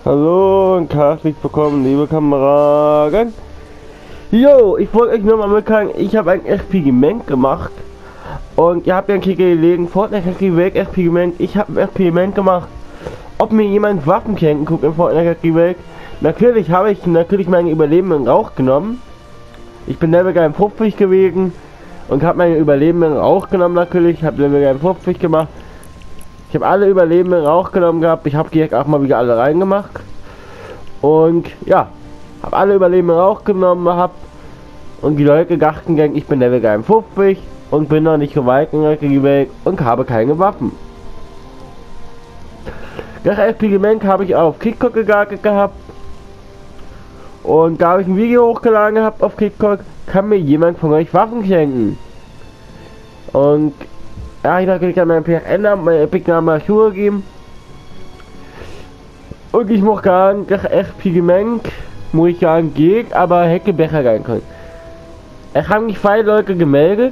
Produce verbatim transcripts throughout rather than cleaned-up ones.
Hallo und herzlich willkommen, liebe Kameraden. Jo, ich wollte euch nur mal mitteilen, ich habe ein Experiment gemacht. Und ihr habt ja ein Kicker gelegen, Fortnite Hacky Welt Experiment. Ich habe ein Experiment gemacht, ob mir jemand Waffen schenken guckt in Fortnite Hacky Welt. Natürlich habe ich natürlich mein Überleben in Rauch genommen. Ich bin Level fünfzig gewesen und habe mein Überleben in Rauch genommen natürlich. Ich habe Level fünfzig gemacht. Ich habe alle Überleben in Rauch genommen gehabt. Ich habe direkt auch mal wieder alle reingemacht. Und ja, habe alle Überleben in Rauch genommen gehabt. Und die Leute dachten, ich bin Level fünfzig und bin noch nicht so weit in der Welt und habe keine Waffen. Das Experiment habe ich auf TikTok gegartet gehabt. Und da habe ich ein Video hochgeladen gehabt auf TikTok, kann mir jemand von euch Waffen schenken. Und ja, ich dachte, ich kann mein P R ändern, mein Epic Namen Schuhe geben. Und ich muss sagen, das Experiment, muss ich sagen, geht, aber hätte besser sein können. Es haben mich zwei Leute gemeldet,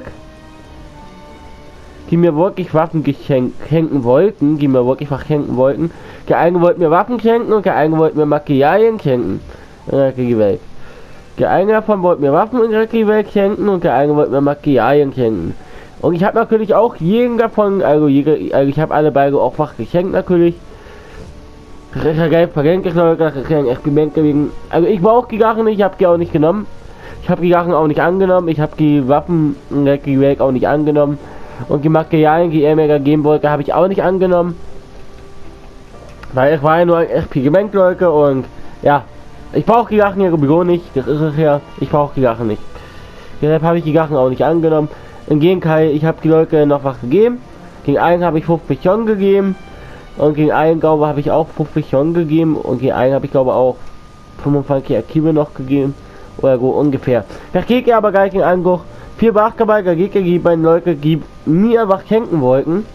die mir wirklich Waffen schenken wollten, die mir wirklich was schenken wollten. Der eine wollte mir Waffen schenken und der eine wollte mir Materialien schenken in der Welt. Der eine davon wollte mir Waffen in der Welt schenken und der eine wollte mir Materialien schenken. Und ich habe natürlich auch jeden davon, also, jede, also ich habe alle beide auch was geschenkt natürlich. Das ist ja geil, verrenkt ist Leute, das ist ja ein Experiment gewesen. Also ich brauche die Sachen nicht, ich habe die auch nicht genommen. Ich habe die Sachen auch nicht angenommen, ich habe die Waffen in der Welt auch nicht angenommen. Und die Materialien, die er mir geben wollte, habe ich auch nicht angenommen. Weil es war ja nur ein Experiment, Leute, und ja, ich brauche die Sachen ja sowieso nicht, das ist es ja, ich brauche die Sachen nicht. Deshalb habe ich die Sachen auch nicht angenommen. Im Gegenteil, ich habe die Leute noch was gegeben. Gegen einen habe ich fünfzig Schon gegeben. Und gegen einen, glaube habe ich auch fünfzig Schon gegeben. Und gegen einen habe ich, glaube auch fünfundzwanzig Aktive noch gegeben. Oder so ungefähr. Das geht ja aber gar nicht in Angriff. Vier Basketball, da geht ja die beiden Leute, die mir was schenken wollten.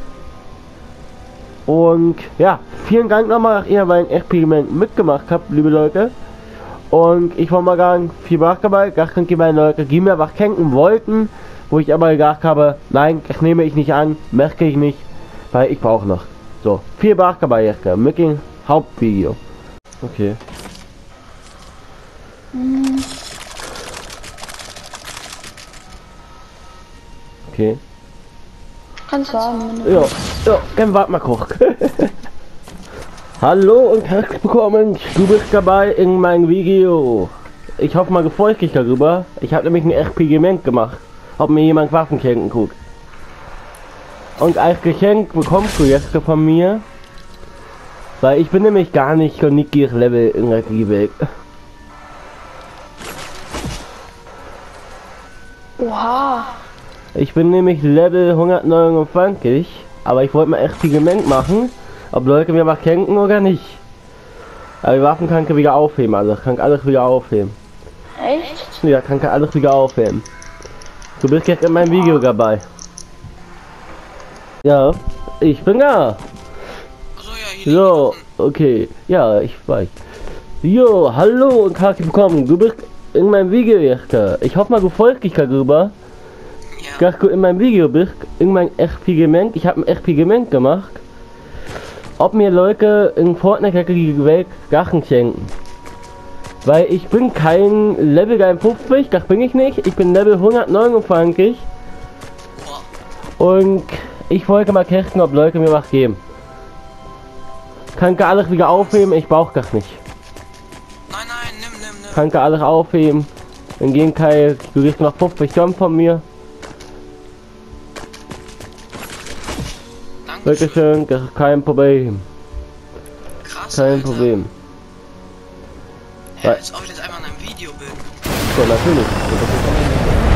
Und ja, vielen Dank nochmal, dass ihr mein Experiment mitgemacht habt, liebe Leute. Und ich wollte mal sagen, vier Basketball, das könnt ihr meine Leute, die mir was schenken wollten. Wo ich aber gesagt habe, nein, das nehme ich nicht an, merke ich nicht, weil ich brauche noch. So, vier Basketballjacke mit dem Hauptvideo. Okay. Hm. Okay. Kannst du haben, wenn du Ja, ja, dann warte mal kurz. Hallo und herzlich willkommen, du bist dabei in meinem Video. Ich hoffe mal, gefreut dich darüber. Ich habe nämlich ein Experiment gemacht, ob mir jemand Waffen schenken guckt. Und als Geschenk bekommst du jetzt von mir, weil ich bin nämlich gar nicht so nickiges Level in der Welt. Oha. Ich bin nämlich Level hundertneunundzwanzig, aber ich wollte mal Experiment machen, ob Leute mir was schenken oder nicht. Aber die Waffen kann ich wieder aufheben, also kann ich alles wieder aufheben. Echt? Ja, kann ich alles wieder aufheben. Du bist jetzt in meinem Video dabei. Ja, ich bin da. So, okay. Ja, ich weiß. Jo, hallo und herzlich willkommen. Du bist in meinem Video jetzt. Ich hoffe mal, du folgst dich darüber. Ja. Dass du in meinem Video bist. In meinem Experiment. Ich habe ein Experiment gemacht. Ob mir Leute in Fortnite die Welt Sachen schenken. Weil ich bin kein Level fünfzig, das bin ich nicht. Ich bin Level hundertneunundzwanzig. Und ich wollte mal testen, ob Leute mir was geben. Kann ich alles wieder aufheben, ich brauche das nicht. Nein, nein, nimm, nimm, nimm. Kann ich alles aufheben. Im Gegenteil, du kriegst noch fünfzig Schon von mir. Bitteschön, das ist kein Problem. Krass, kein Alter. Problem. Ja, als ob ich jetzt einmal in einem Videobild. So, natürlich.